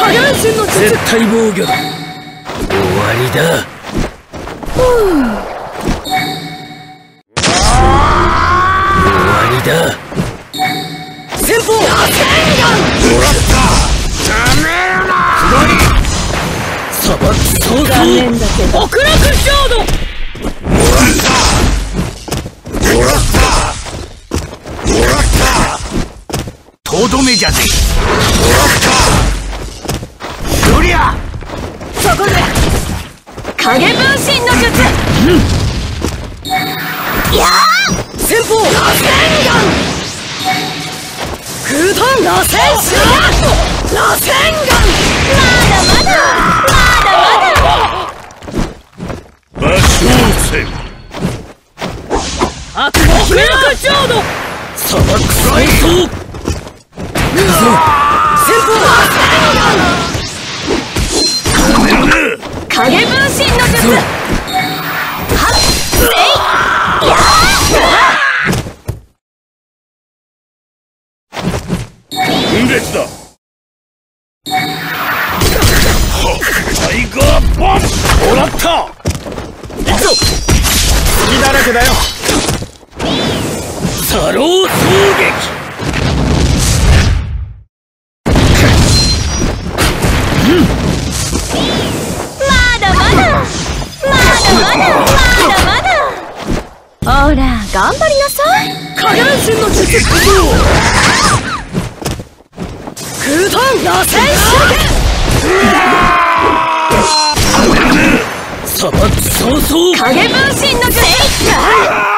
影分身の術。 絶対防御だ。終わりだ。終わりだ。 先方螺旋もらった。ダメよな。砂漠早々。 残念だけど極楽浄土。 もらった。もらった。もらった。とどめじゃぜ。もらった。そりゃそこで影分身の術。やあ先方螺旋丸。空弾螺旋手螺旋丸。まだ魔性戦。 悪魔極楽浄土。 砂漠早々。 先方螺旋丸。影分身の術。はっせい。やあ分裂だ。タイガーボン。もらった。行くぞ。隙だらけだよ。サロー衝撃。 ほら頑張りなさい。影分身の術。空弾螺旋手。 砂漠早々。 影分身の術。